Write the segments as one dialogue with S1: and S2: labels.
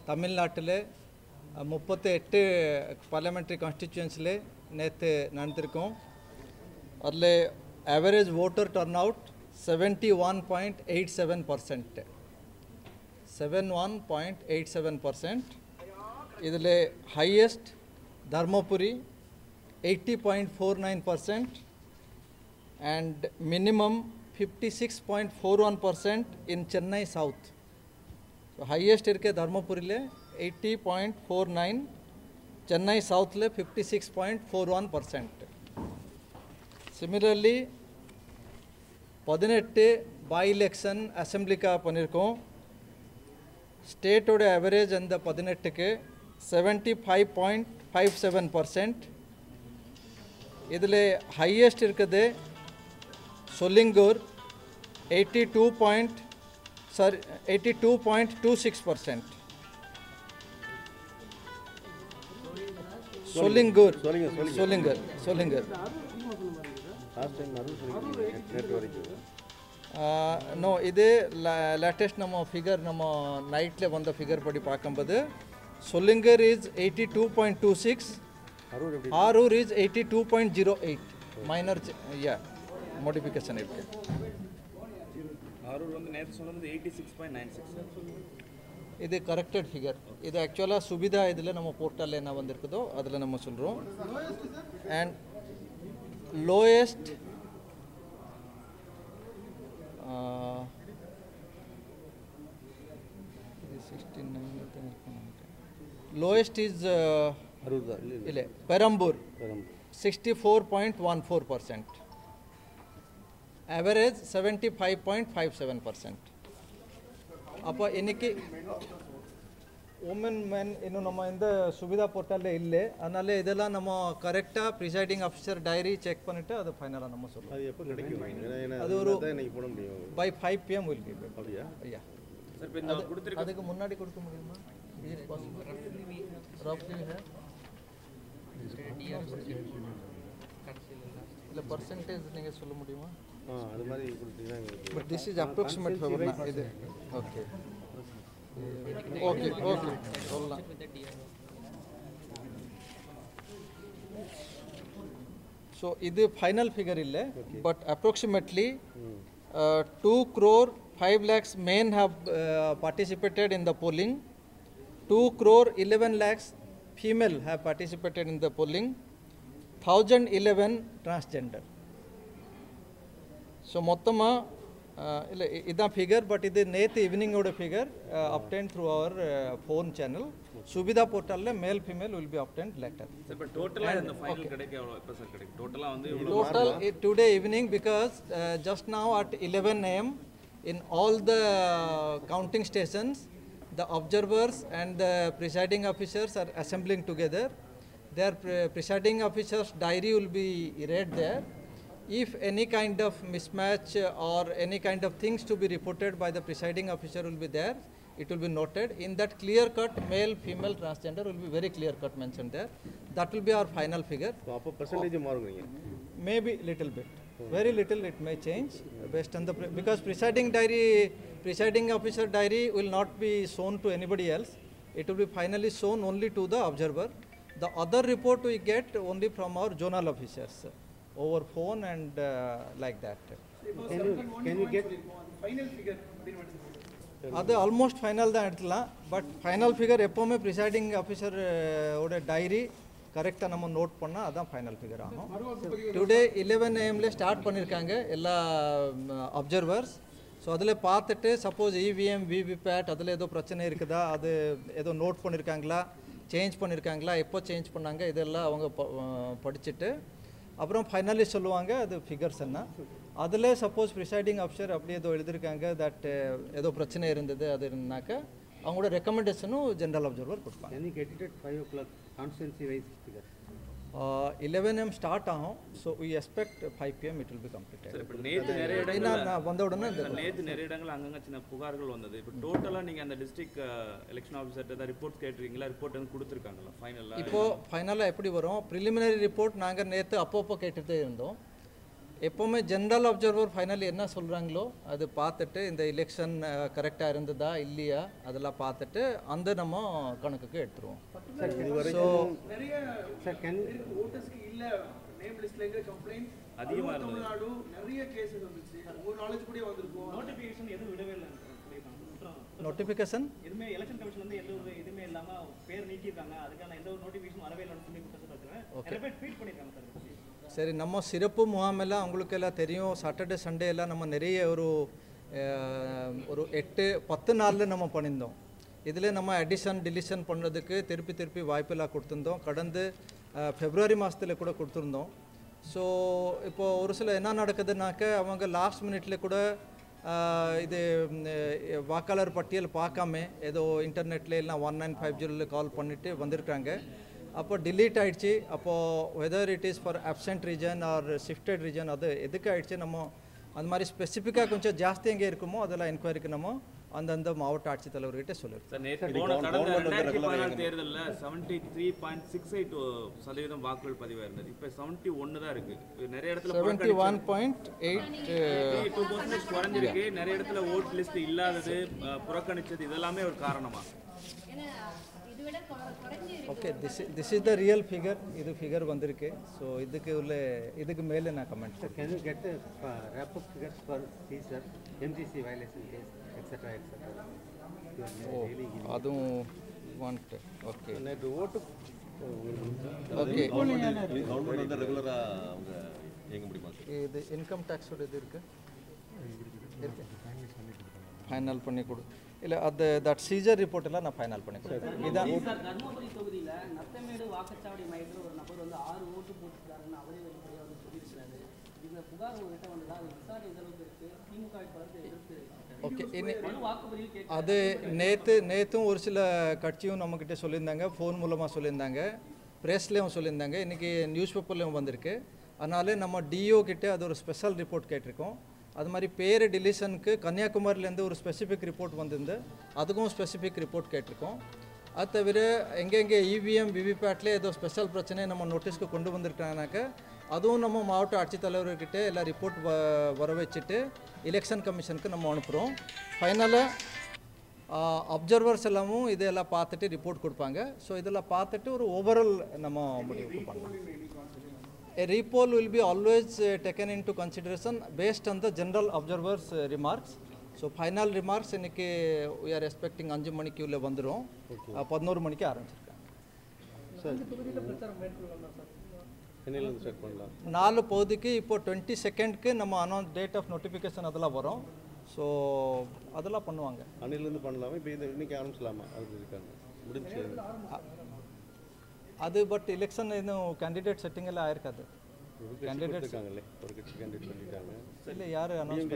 S1: தமிழ்நாட்டிலே 38 parliamentary constituencies நேற்று நடந்திருக்கும். அதில் average voter turnout 71.87%. 71.87%. இதில் highest Dharmapuri 80.49% and minimum 56.41% in Chennai South. So highest irke Dharmapuri le 80.49, Chennai South le 56.41%. Similarly, 18 by-election assembly ka panirkom. State oda average and the 18 ke 75.57%. Idle highest irkade Solingur 82.26%. Solingur. No, this latest figure night le vanda figure padi paakambadu. Solingur is 82.26. Arur is 82.08. Minor, yeah, modification.
S2: Arur on the next one is 86.96.
S1: This is corrected figure. This is actually Subida idle nama portal le na vandirkudo adala nama solrom. And lowest lowest is Perambur 64.14%. Average 75.57%. Appa iniki women men inu nama inda Subida portal le ille anale idella nama correct presiding officer diary check pannite adu final nama sollu adu eppo kedikkum adu oru by 5 pm will be yeah sir pinna kuduthirukku adukku munnadi kodukka mudiyuma is it possible roughly hai the percentage ninge sollu mudiyuma adu mari kuduthina but this is approximate for இது okay okay சொல்லலாம். So இது final figure illa but approximately 2 crore 5 lakhs men have participated in the polling. 2 crore 11 lakhs female have participated in the polling. 1011 transgender. So mottama ida figure but this net evening oda figure obtained through our phone channel. Subida portal le male female will be obtained later.
S2: Sir, but total and the final kedike evlo eppa sir kedike total
S1: total today evening because just now at 11 am in all the counting stations the observers and the presiding officers are assembling together. Their presiding officers diary will be read there. If any kind of mismatch or any kind of things to be reported by the presiding officer will be there, it will be noted. In that clear cut male, female, transgender will be very clear cut mentioned there. That will be our final figure.
S3: So, percentage
S1: maybe little bit. Very little it may change based on the because presiding officer diary will not be shown to anybody else. It will be finally shown only to the observer. The other report we get only from our zonal officers over phone and like that.
S3: Can you get
S1: final figure? That's almost final but final figure எப்போமே presiding officer oda diary correct நம்ம note பண்ணா அதான் final figure ஆகும். Today 11 am ல start பண்ணிருக்காங்க எல்லா observers. So அதில் பார்த்துட்டு suppose EVM VVPAT அதில் ஏதோ பிரச்சனை இருக்குதா அது ஏதோ note பண்ணிருக்காங்களா சேஞ்ச் பண்ணிருக்காங்களா எப்போ சேஞ்ச் பண்ணாங்க இதெல்லாம் அவங்க படிச்சிட்டு அப்புறம் ஃபைனலி சொல்லுவாங்க அது ஃபிகர்ஸ் என்ன அதில் சப்போஸ் ப்ரிசைடிங் ஆஃபீஸர் அப்படி ஏதோ எழுதியிருக்காங்க தட் ஏதோ பிரச்சனை இருந்தது அது இருந்தாக்க அவங்களோட ரெக்கமெண்டேஷனும் ஜென்ரல் அப்சர்வர் கொடுப்பாங்க. 11 am ஸ்டார்ட் ஆகும். So we expect 5 pm it will be completed.
S2: இப்போ நேற்று நிறைய இடங்கள் வந்த உடனே நேற்று நிறைய இடங்கள் அங்கங்கே சின்ன புகார்கள் வந்தது. இப்போ டோட்டலாக நீங்கள் அந்த டிஸ்ட்ரிக்ட் எலெக்ஷன் ஆஃபீஸர்கிட்ட தான் ரிப்போர்ட் கேட்டிருக்கீங்களா? ரிப்போர்ட் வந்து கொடுத்துருக்காங்களா ஃபைனலாக?
S1: இப்போது ஃபைனலாக எப்படி வரும் ப்ரிலிமினரி ரிப்போர்ட் நாங்கள் நேற்று அப்பப்போ கேட்டுகிட்டே இருந்தோம். எப்போவுமே ஜென்ரல் அப்சர்வர் ஃபைனல் என்ன சொல்கிறாங்களோ அது பார்த்துட்டு இந்த எலெக்ஷன் கரெக்டாக இருந்ததா இல்லையா அதெல்லாம் பார்த்துட்டு அந்த நம்ம கணக்குக்கு எடுத்துருவோம். ஸோ
S3: சார் கேன்
S4: ஓட்டர்ஸ்க்கு இல்லை நேம் லிஸ்ட்ல எங்க கம்ப்ளைண்ட் அதிகமாக தமிழ்நாடு நிறைய கேசஸ் வந்துச்சு. ஒரு நாலேஜ் கூட வந்திருக்கும். நோட்டிஃபிகேஷன் எதுவும் விடவே இல்லை.
S1: நோட்டிஃபிகேஷன்
S4: எதுவுமே எலெக்ஷன் கமிஷன் வந்து எந்த ஒரு இதுவுமே இல்லாமல் பேர் நீக்கியிருக்காங்க. அதுக்கான எந்த ஒரு நோட்டிஃபிகேஷன் வரவே இல்லைன்னு சொல்லி குற்றச்சாட்டு நிறைய பேர் ட்வீட் பண்ணியிருக்காங்க சார்.
S1: சரி, நம்ம சிறப்பு முகாமெல்லாம் உங்களுக்கெல்லாம் தெரியும். சாட்டர்டே சண்டே எல்லாம் நம்ம நிறைய ஒரு 8-10 நாளில் நம்ம பண்ணியிருந்தோம். இதில் நம்ம அடிஷன் டிலிஷன் பண்ணுறதுக்கு திருப்பி வாய்ப்பெல்லாம் கொடுத்துருந்தோம். கடந்த பிப்ரவரி மாதத்தில் கூட கொடுத்துருந்தோம். ஸோ இப்போது ஒரு சில என்ன நடக்குதுனாக்க அவங்க லாஸ்ட் மினிட்ல கூட இது வாக்காளர் பட்டியல் பார்க்காம ஏதோ இன்டர்நெட்டில் எல்லாம் 1950 கால் பண்ணிவிட்டு வந்திருக்காங்க. அப்போ டிலீட் ஆகிடுச்சு. அப்போது whether it is for absent reason or shifted reason அது எதுக்கு ஆகிடுச்சு நம்ம அந்த மாதிரி ஸ்பெசிஃபிக்காக கொஞ்சம் ஜாஸ்தி எங்கே இருக்குமோ அதெல்லாம் என்கொயரிக்கு நம்ம அந்தந்த மாவட்ட ஆட்சித்தலைவர்கிட்ட சொல்லியிருக்கோம்.
S2: தேர்தலில் 73.68% வாக்குகள் பதிவாக இருந்தது. இப்போ 71 தான் இருக்குது. நிறைய இடத்துல
S1: 71.8
S2: குறைஞ்சிருக்கு. நிறைய இடத்துல ஓட் லிஸ்ட் இல்லாதது புறக்கணிச்சது இதெல்லாமே ஒரு காரணமா?
S1: Okay, this is the real figure. இது ஃபிகர் வந்திருக்கு. ஸோ இதுக்கு மேலே நான் comment.
S3: Can you get wrap up figures for sir MCC violation case etcetera
S1: அதுவும் வாண்ட். ஓகே,
S3: நேற்று ஓட்டு
S1: ஓகே
S5: கவர்மெண்ட் வந்து ரெகுலரா அவங்க இயங்க முடியுமா?
S1: இது இன்கம் டேக்ஸோட இது இருக்கு ஃபைனல் பண்ணி கொடு. இல்லை அது தட் சீஜர் ரிப்போர்ட் எல்லாம் நான் ஃபைனல் பண்ணி கொடுத்தேன். இதான்
S6: தர்மபுரி தொகுதியில் நத்தமேடு வாக்குச்சாவடி மையத்தில் ஒரு நபர் வந்து 6 ஓட்டு போட்டுருக்காருன்னு அவரே வெளிப்படையாக வந்து சொல்லியிருக்கிறாரு. இந்த புகார் உங்கள்கிட்ட வந்ததா? அது விசாரணை எந்த அளவுக்கு இருக்குது? திமுக வேட்பாளருக்கு எதிர்த்து
S1: ஓகே,
S6: வாக்குப்பதிவு கேட்க
S1: அது நேற்றும் ஒரு சில கட்சியும் நம்மக்கிட்ட சொல்லியிருந்தாங்க, ஃபோன் மூலமாக சொல்லியிருந்தாங்க, ப்ரெஸ்லேயும் சொல்லியிருந்தாங்க, இன்றைக்கி நியூஸ் பேப்பர்லேயும் வந்திருக்கு. அதனால நம்ம டிஓ கிட்டே அது ஒரு ஸ்பெஷல் ரிப்போர்ட் கேட்டிருக்கோம். அது மாதிரி பேர் டிலிஷனுக்கு கன்னியாகுமரியிலேருந்து ஒரு ஸ்பெசிஃபிக் ரிப்போர்ட் வந்திருந்து அதுக்கும் ஸ்பெசிஃபிக் ரிப்போர்ட் கேட்டிருக்கோம். அது தவிர எங்கெங்கே இவிஎம் விவிபேட்டில் ஏதோ ஸ்பெஷல் பிரச்சனை நம்ம நோட்டீஸ்க்கு கொண்டு வந்திருக்காங்கனாக்க அதுவும் நம்ம மாவட்ட ஆட்சித்தலைவர்கிட்ட எல்லாம் ரிப்போர்ட் வர வச்சுட்டு எலெக்ஷன் கமிஷனுக்கு நம்ம அனுப்புகிறோம். ஃபைனலாக அப்சர்வர்ஸ் எல்லாமும் இதெல்லாம் பார்த்துட்டு ரிப்போர்ட் கொடுப்பாங்க. ஸோ இதெல்லாம் பார்த்துட்டு ஒரு ஓவரால் நம்ம முடிவு பண்ணலாம். A repoll will be always taken into consideration based on the general observers' remarks. So final remarks இன்னைக்கு we are expecting 5 மணிக்கு உள்ள வந்துரும். 11 மணிக்கு ஆரம்பிச்சிருக்காங்க.
S3: சார் என்னையிலேருந்து ஸ்டார்ட் பண்ணலாம்?
S1: 4 பகுதிக்கு இப்போ 22க்கு நம்ம அனௌன்ஸ் டேட் ஆஃப் நோட்டிஃபிகேஷன் அதெல்லாம் வரும். ஸோ அதெல்லாம் பண்ணுவாங்க.
S3: அன்னையிலேருந்து பண்ணலாமா? இப்போ இது இன்னைக்கு ஆரம்பிச்சலாமா? அது இருக்காங்க முடிஞ்சு
S1: அது பட் எலெக்ஷன் இன்னும் கேண்டிடேட் செட்டிங் எல்லாம் ஆயிருக்காது.
S3: கேண்டிடேட் இருக்காங்களே, ஒரு கட்சி கேண்டிடேட் பண்ணிட்டாங்க.
S1: இல்லை யார் அனௌன்ஸ்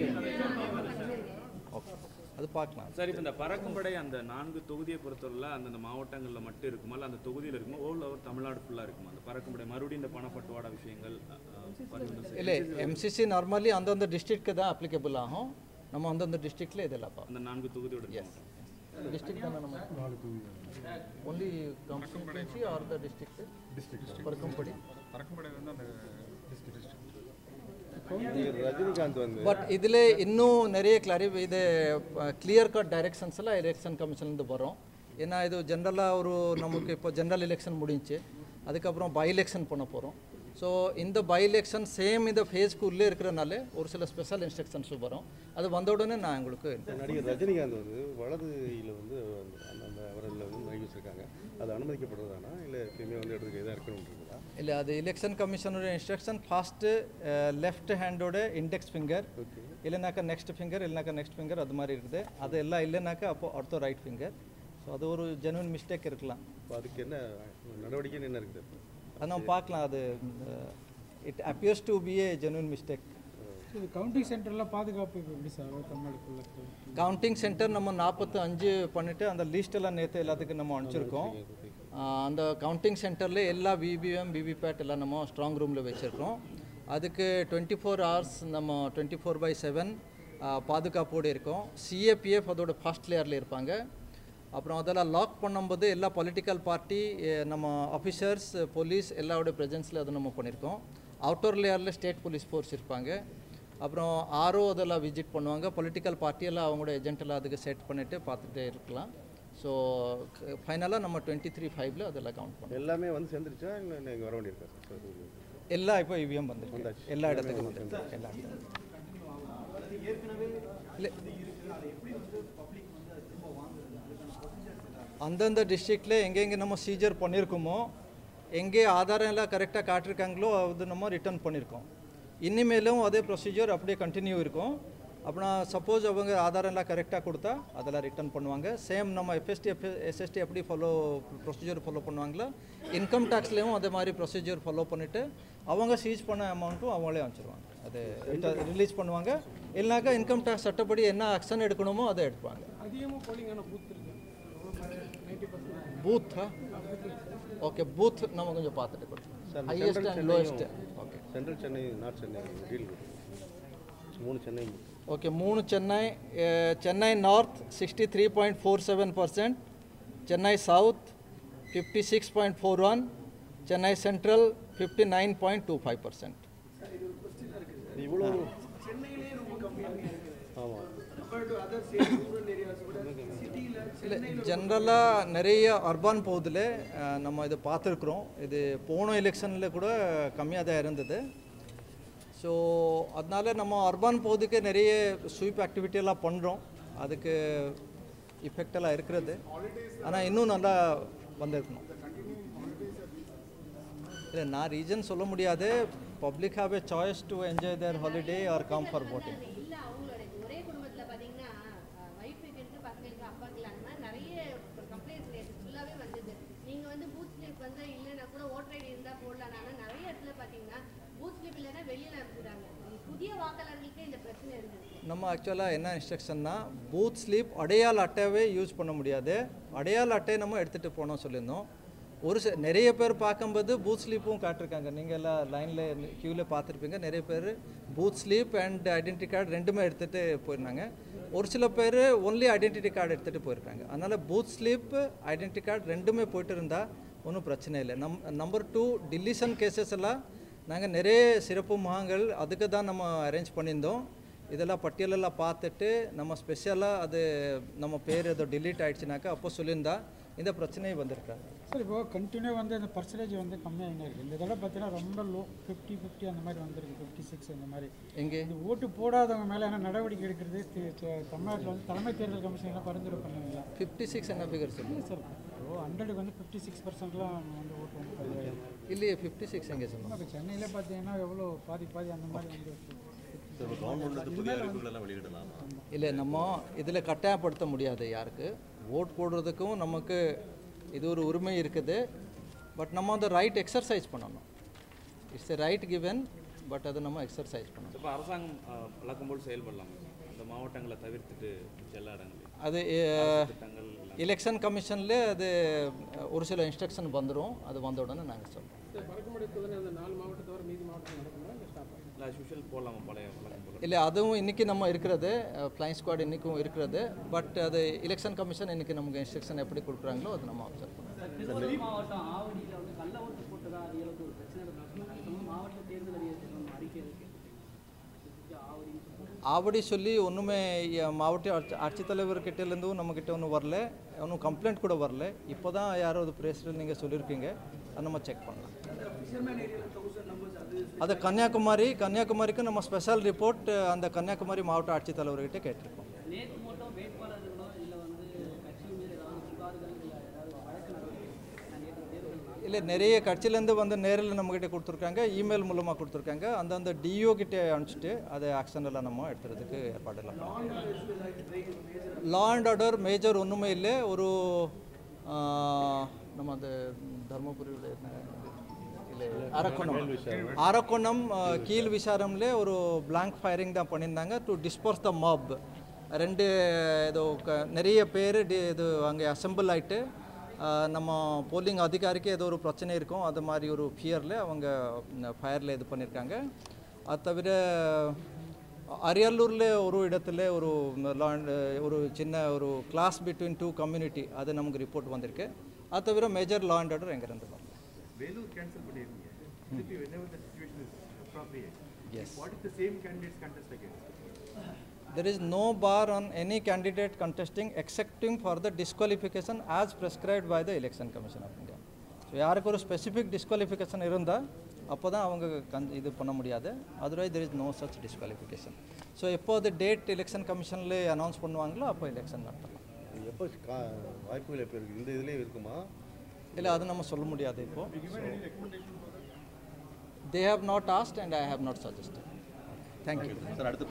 S1: ஓகே, அது பார்க்கலாம்.
S2: சார், இப்போ இந்த பறக்கும்படை அந்த 4 தொகுதியை பொறுத்தவரை அந்தந்த மாவட்டங்களில் மட்டும் இருக்குமா, இல்லை அந்த தொகுதியில் இருக்குமா, ஓல் ஓவர் தமிழ்நாடு ஃபுல்லாக இருக்குமா அந்த பறக்கும்படை? மறுபடியும் இந்த பணப்பட்டுவாடா விஷயங்கள்
S1: இல்லை, எம்சிசி நார்மலி அந்தந்த டிஸ்ட்ரிக்ட்க்கு தான் அப்ளிகபிள் ஆகும். நம்ம அந்தந்த டிஸ்ட்ரிக்டில் இதெல்லாம் பார்ப்போம்.
S2: அந்த 4 தொகுதியோட
S1: district தான நம்ம only constituency or the district பறக்கும்படி
S7: வந்து அந்த டிஸ்ட்ரிக்ட்
S3: ரஜினிகாந்த் வந்து
S1: பட் இதில் இன்னும் நிறைய இது கிளியர் கட் டைரக்ஷன்ஸ் எல்லாம் எலெக்ஷன் கமிஷன்லேருந்து வரும். ஏன்னா இது ஜென்ரலாக ஒரு நமக்கு இப்போ ஜென்ரல் எலெக்ஷன் முடிஞ்சு அதுக்கப்புறம் பை எலெக்ஷன் பண்ண போகிறோம். ஸோ இந்த பை எலெக்ஷன் சேம் இந்த ஃபேஸ்க்கு உள்ளே இருக்கிறனால ஒரு சில ஸ்பெஷல் இன்ஸ்ட்ரக்ஷன்ஸும் வரும். அது வந்த உடனே நான் உங்களுக்கு
S3: நடிகர் ரஜினிகாந்த் வந்து வலதுயில் வந்து அந்த அவரில் வந்து மைக் வச்சுருக்காங்க. அது அனுமதிக்கப்படுறதானா இல்லை எப்பயுமே வந்து இடத்துக்கு எதாக இருக்கணும்ன்றதா?
S1: இல்லை, அது எலெக்ஷன் கமிஷனோட இன்ஸ்ட்ரக்ஷன். ஃபர்ஸ்ட்டு லெஃப்ட் ஹேண்டோட இண்டெக்ஸ் ஃபிங்கர், இல்லைனாக்கா நெக்ஸ்ட் ஃபிங்கர், இல்லைனாக்கா நெக்ஸ்ட் ஃபிங்கர், அது மாதிரி இருக்குது. அது எல்லாம் இல்லைனாக்கா அப்போ அடுத்த ரைட் ஃபிங்கர். ஸோ அது ஒரு ஜெனுவன் மிஸ்டேக் இருக்கலாம்.
S3: இப்போ அதுக்கு என்ன நடவடிக்கைன்னு என்ன இருக்குது?
S1: அது நம்ம பார்க்கலாம். அது it appears to be a genuine mistake.
S7: Counting சென்டர்லாம் பாதுகாப்பு எப்படி சார் தமிழ்நாடுக்குள்ள?
S1: கவுண்டிங் சென்டர் நம்ம 45 பண்ணிவிட்டு அந்த லிஸ்ட்டெல்லாம் நேற்று எல்லாத்துக்கும் நம்ம அனுப்பிச்சிருக்கோம். அந்த கவுண்டிங் சென்டரில் எல்லா விபிஎம் விவிபேட் எல்லாம் நம்ம ஸ்ட்ராங் ரூமில் வச்சுருக்கோம். அதுக்கு 24 hours நம்ம 24/7 பாதுகாப்போடு இருக்கோம். சிஏபிஎஃப் அதோட ஃபர்ஸ்ட் லேயரில் இருப்பாங்க. அப்புறம் அதெல்லாம் லாக் பண்ணும்போது எல்லா பொலிட்டிக்கல் பார்ட்டி நம்ம ஆஃபீஸர்ஸ் போலீஸ் எல்லாரோட ப்ரெசன்ஸில் அதை நம்ம பண்ணியிருக்கோம். அவுட்டர் லேயரில் ஸ்டேட் போலீஸ் ஃபோர்ஸ் இருப்பாங்க. அப்புறம் ஆர்ஓ அதெல்லாம் விசிட் பண்ணுவாங்க. பொலிட்டிக்கல் பார்ட்டியெல்லாம் அவங்களோட ஏஜென்ட்டெல்லாம் அதுக்கு செட் பண்ணிவிட்டு பார்த்துட்டே இருக்கலாம். ஸோ ஃபைனலாக நம்ம 23-5 அதெல்லாம் கவுண்ட் பண்ணுவோம்.
S3: எல்லாமே வந்து சேர்ந்துருச்சா இல்லை நீங்கள் வர வேண்டியிருக்கா சார்?
S1: எல்லாம் இப்போ இவிஎம் வந்துருக்கு, எல்லா இடத்துக்கும் வந்து எல்லா இல்லை அந்தந்த டிஸ்ட்ரிக்டில் எங்கெங்கே நம்ம சீஜர் பண்ணியிருக்கோமோ, எங்கே ஆதாரம் எல்லாம் கரெக்டாக காட்டிருக்காங்களோ அது நம்ம ரிட்டர்ன் பண்ணியிருக்கோம். இனிமேலும் அதே ப்ரொசீஜர் அப்படியே கண்டினியூ இருக்கும். அப்படின்னா சப்போஸ் அவங்க ஆதாரம் எல்லாம் கரெக்டாக கொடுத்தா அதெல்லாம் ரிட்டர்ன் பண்ணுவாங்க. சேம் நம்ம எஸ்எஸ்டி எப்படி ப்ரொசீஜர் ஃபாலோ பண்ணுவாங்களோ, இன்கம் டேக்ஸ்லேயும் அதே மாதிரி ப்ரொசீஜர் ஃபாலோ பண்ணிவிட்டு அவங்க சீஸ் பண்ண அமௌண்ட்டும் அவங்களே அனுப்பிச்சிடுவாங்க. அது ரிலீஸ் பண்ணுவாங்க. இல்லைனாக்கா இன்கம் டேக்ஸ் சட்டப்படி என்ன ஆக்ஷன் எடுக்கணுமோ அதை எடுப்பாங்க. பூத்தா ஓகே, பூத் நம்ம கொஞ்சம் பார்த்துட்டு கொடுத்தோம். Highest and lowest. Okay,
S3: central Chennai, north Chennai டீல் 3 Chennai.
S1: Okay, 3 Chennai. Chennai north 63.47%, Chennai south 56.41%, Chennai central 59.25%.
S3: இவ்வளோ
S4: சென்னையிலே ரொம்ப கம்மியாக இருக்குது.
S3: ஆமாம்.
S4: Compared to other state rural areas கூட சிட்டியில்
S1: இல்லை, ஜென்ரலாக நிறைய அர்பான் போகுதுல நம்ம இதை பார்த்துருக்குறோம். இது போன எலெக்ஷனில் கூட கம்மியாக தான் இருந்தது. ஸோ அதனால நம்ம அர்பான் போகுதுக்கு நிறைய ஸ்வீப் ஆக்டிவிட்டியெல்லாம் பண்ணுறோம். அதுக்கு இஃபெக்டெல்லாம் இருக்கிறது. ஆனால் இன்னும் நல்லா வந்திருக்கணும். இல்லை, நான் ரீசன் சொல்ல முடியாது. Public have a choice to enjoy their holiday or come for voting. நம்ம ஆக்சுவலாக என்ன இன்ஸ்ட்ரக்ஷன்னா, பூத் ஸ்லீப் அடையாள அட்டையாவே யூஸ் பண்ண முடியாது. அடையாள அட்டையை நம்ம எடுத்துகிட்டு போனோம் சொல்லியிருந்தோம். நிறைய பேர் பார்க்கும்போது பூத் ஸ்லீப்பும் காட்டிருக்காங்க. நீங்கள் எல்லாம் லைனில் க்யூவில் பார்த்துருப்பீங்க. நிறைய பேர் booth slip and identity card ரெண்டுமே எடுத்துகிட்டு போயிருந்தாங்க. ஒரு சில பேர் ஒன்லி ஐடென்டிட்டி கார்டு எடுத்துகிட்டு போயிருக்காங்க. அதனால் பூத் ஸ்லீப் ஐடென்டிட்டி கார்டு ரெண்டுமே போயிட்டு இருந்தால் ஒன்றும் பிரச்சனை இல்லை. நம்பர் 2, டிலிஷன் கேசஸ் எல்லாம் நாங்கள் நிறைய சிறப்பு முகாம்கள் அதுக்கு தான் நம்ம அரேஞ்ச் பண்ணியிருந்தோம். இதெல்லாம் பட்டியலெல்லாம் பார்த்துட்டு நம்ம ஸ்பெஷலாக அது நம்ம பேர் ஏதோ டிலீட் ஆகிடுச்சுனாக்கா அப்போ சொல்லியிருந்தா இந்த பிரச்சனையே வந்திருக்காது.
S7: சார், இப்போ கண்டினியூ வந்து அந்த பர்சன்டேஜ் வந்து கம்மியாக இருக்குது. இந்த தடவை பார்த்தீங்கன்னா ரொம்ப லோ, 50-50 அந்த மாதிரி வந்திருக்கு, 56 அந்த மாதிரி.
S1: எங்கே
S7: இந்த ஓட்டு போடாதவங்க மேலே என்ன நடவடிக்கை எடுக்கிறது தமிழ்நாட்டில் வந்து தலைமை தேர்தல் கமிஷன்லாம் பரிந்துரை பண்ணுவீங்களா?
S1: 56 என்ன ஃபிகர் சொல்லுங்கள்
S7: சார். இப்போ 100க்கு வந்து 56%லாம் வந்து ஓட்டு வந்து பதிவாயிருக்கு.
S1: இல்லையே, 56 எங்கே சொல்லுங்கள்.
S7: இப்போ சென்னையில் பார்த்தீங்கன்னா எவ்வளோ பாதி அந்த மாதிரி வந்து
S1: இல்லை, நம்ம இதில் கட்டாயப்படுத்த முடியாது யாருக்கு. ஓட் போடுறதுக்கும் நமக்கு இது ஒரு உரிமை இருக்குது. பட் நம்ம அந்த ரைட் எக்ஸர்சைஸ் பண்ணணும். It's a right given, but அதை நம்ம எக்ஸர்சைஸ் பண்ணணும்.
S2: இப்போ அரசாங்கம் வழக்கம் போல் செயல்படலாம் அந்த மாவட்டங்களை தவிர்த்துட்டு எல்லா இடங்களையும்.
S1: அது எலெக்ஷன் கமிஷனில் அது ஒரு சில இன்ஸ்ட்ரக்ஷன் வந்துடும். அது வந்த உடனே நாங்கள் சொல்கிறோம். இல்லை, அதுவும் இன்றைக்கி நம்ம இருக்கிறது ஃப்ளைங் ஸ்குவாட் இன்றைக்கும் இருக்கிறது. பட் அது எலெக்ஷன் கமிஷன் இன்றைக்கி நமக்கு இன்ஸ்ட்ரக்ஷன் எப்படி கொடுக்குறாங்களோ அது நம்ம அப்சர்வ் பண்ணுறோம்.
S6: மாவட்டம் ஆவடியில் வந்து கள்ள ஓட்டு போட்டதா ஒரு பிரச்சனை மாவட்ட தேர்தல் அறிக்கை இருக்கு.
S1: ஆவடி சொல்லி ஒன்றுமே மாவட்ட ஆட்சித்தலைவர்கிட்டேருந்தும் நம்மக்கிட்ட ஒன்றும் வரல, ஒன்றும் கம்ப்ளைண்ட் கூட வரல. இப்போ தான் யாரோ அது ப்ரெஸில் நீங்கள் சொல்லியிருக்கீங்க, அது நம்ம செக் பண்ணலாம். அது கன்னியாகுமரிக்கு நம்ம ஸ்பெஷல் ரிப்போர்ட் அந்த கன்னியாகுமரி மாவட்ட ஆட்சித்தலைவர்கிட்ட கேட்டிருக்கோம். இல்லை, நிறைய கட்சியிலேருந்து வந்து நேரில் நம்மக்கிட்ட கொடுத்துருக்காங்க, இமெயில் மூலமாக கொடுத்துருக்காங்க. அந்தந்த டிஓ கிட்டே அனுப்பிச்சிட்டு அதை ஆக்ஷன் எல்லாம் நம்ம எடுத்துறதுக்கு ஏற்பாடெல்லாம் லா அண்ட் ஆர்டர் மேஜர் ஒன்றுமே இல்லை. ஒரு நம்ம அந்த தர்மபுரியோட இல்லை அரக்கோணம் கீழ் விசாரம்ல ஒரு பிளாங்க் ஃபயரிங் தான் பண்ணியிருந்தாங்க டு டிஸ்போர்ஸ் த மாப். 2 ஏதோ நிறைய பேர் இது அங்கே அசம்பிள் ஆகிட்டு நம்ம போலிங் அதிகாரிக்கு ஏதோ ஒரு பிரச்சனை இருக்கும், அது மாதிரி ஒரு ஃபியரில் அவங்க ஃபயரில் இது பண்ணியிருக்காங்க. அது தவிர அரியலூரில் ஒரு இடத்துல ஒரு சின்ன ஒரு கிளாஸ் பிட்வீன் 2 கம்யூனிட்டி அது நமக்கு ரிப்போர்ட் வந்திருக்கு. அது தவிர மேஜர் லா அண்ட் ஆர்டர் எங்கேருந்து வரல.
S8: வேலூர் கேன்சல் பண்ணியிருக்கீங்க. திருப்பி whenever the situation is appropriate.
S1: Yes.
S8: What if the same candidates contest again?
S1: There is no bar on any candidate contesting excepting for the disqualification as prescribed by the Election Commission of India. So யாருக்கு ஒரு specific disqualification இருந்தால் அப்போ தான் அவங்க இது பண்ண முடியாது. Otherwise there is no such disqualification. So எப்போது டேட் எலெக்ஷன் கமிஷனில் அனௌன்ஸ் பண்ணுவாங்களோ அப்போ எலெக்ஷன் நடத்தலாம்.
S3: எப்போ வாய்ப்புகள் எப்போ இருக்குது இந்த இதுலேயே இருக்குமா?
S1: இல்லை அது நம்ம சொல்ல முடியாது இப்போ. They have not asked and I have not suggested. Thank you.
S5: Sir,